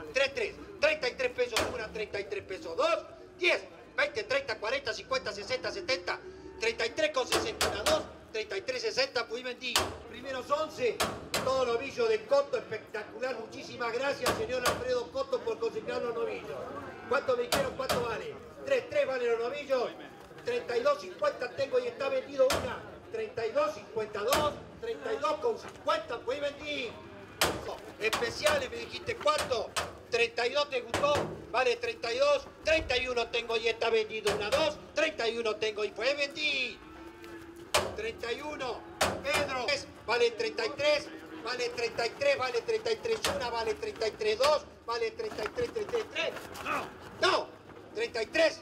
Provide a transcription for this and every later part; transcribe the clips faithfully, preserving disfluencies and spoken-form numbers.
tres, tres. treinta y tres pesos una, treinta y tres pesos dos, diez, veinte, treinta, cuarenta, cincuenta, sesenta, setenta, treinta y tres con sesenta, una, dos, treinta y tres, sesenta, pues vendí. Primeros once, todo novillo de Coto, espectacular. Muchísimas gracias, señor Alfredo Coto, por consignar los novillos. ¿Cuánto me dijeron? ¿Cuánto vale? tres, tres valen los novillos. treinta y dos cincuenta tengo y está vendido una. treinta y dos cincuenta y dos, treinta y dos con cincuenta, pues vendí. Especiales, me dijiste cuánto. treinta y dos te gustó, vale treinta y dos, treinta y uno tengo y está vendido una, dos, treinta y uno tengo y pues vendí. treinta y uno, Pedro, vale treinta y tres, vale treinta y tres, vale treinta y tres una, vale treinta y tres dos, vale treinta y tres, treinta y tres. No, no, treinta y tres.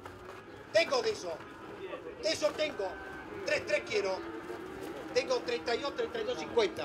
Tengo de eso, de eso tengo. tres, tres quiero. Tengo treinta y dos, treinta y dos, cincuenta.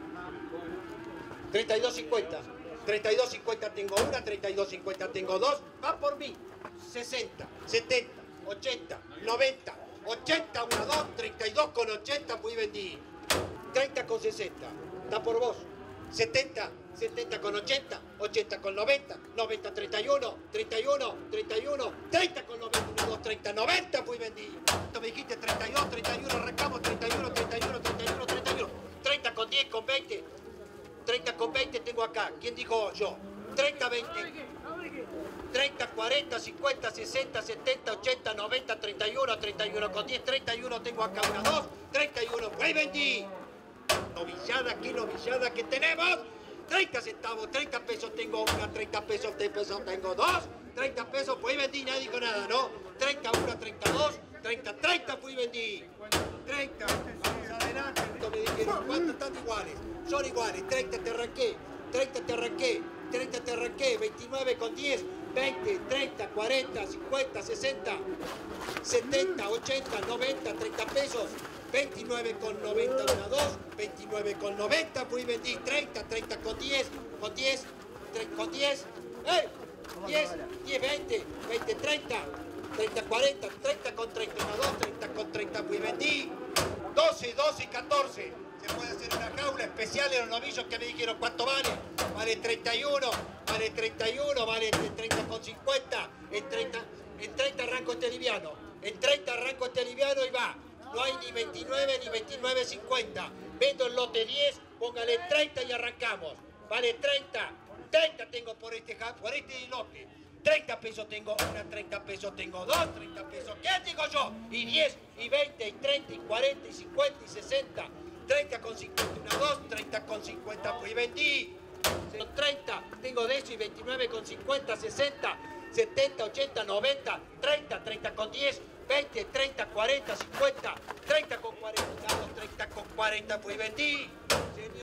treinta y dos cincuenta. treinta y dos cincuenta tengo una, treinta y dos cincuenta tengo dos. Va por mí. sesenta, setenta, ochenta, noventa, ochenta, una, dos, treinta y dos con ochenta, pues vendí. treinta con sesenta. Está por vos. setenta, setenta con ochenta, ochenta con noventa, noventa, treinta y uno, treinta y uno, treinta y uno, treinta con noventa, uno, dos, treinta, noventa, pues vendí. Me dijiste treinta y dos, treinta y uno, arrancamos, treinta y uno, treinta y uno, treinta y uno, treinta y uno, treinta con diez, con veinte, treinta con veinte tengo acá. ¿Quién dijo yo? treinta, veinte, treinta, cuarenta, cincuenta, sesenta, setenta, ochenta, noventa, treinta y uno, treinta y uno con diez, treinta y uno tengo acá, una, dos, treinta y uno, pues vendí. Novillada, ¿qué novillada que tenemos? treinta centavos, treinta pesos tengo una, treinta pesos, tres pesos tengo dos, treinta pesos, pues vendí, nadie dijo nada, ¿no? treinta, una, treinta, dos, treinta, treinta, pues vendí. treinta, vamos adelante. Me dijeron, ¿cuántos están iguales? Son iguales, treinta te arranqué, treinta te arranqué, treinta te arranqué, veintinueve con diez, veinte, treinta, cuarenta, cincuenta, sesenta, setenta, ochenta, noventa, treinta pesos. veintinueve con noventa, una, dos, veintinueve con noventa, pues vendí. treinta, treinta con diez, con diez, con diez, ¡eh! diez, diez, veinte, veinte, treinta, treinta, cuarenta, treinta con treinta, una, dos, treinta con treinta, pues vendí. doce, doce y catorce. Se puede hacer una jaula especial en los novillos que me dijeron cuánto vale. Vale treinta y uno, vale treinta y uno, vale treinta con cincuenta. En treinta, en treinta arranco este liviano. En treinta arranco este liviano y va. No hay ni veintinueve ni veintinueve cincuenta. Vendo el lote diez, póngale treinta y arrancamos. Vale treinta. treinta tengo por este, por este lote. treinta pesos tengo una, treinta pesos tengo dos, treinta pesos. ¿Qué digo yo? Y diez, y veinte, y treinta, y cuarenta, y cincuenta, y sesenta. treinta con cincuenta, una, dos, treinta con cincuenta, pues vendí. treinta, tengo de eso y veintinueve con cincuenta, sesenta, setenta, ochenta, noventa, treinta, treinta con diez, veinte, treinta, cuarenta, cincuenta, treinta con cuarenta, treinta con cuarenta, pues vendí.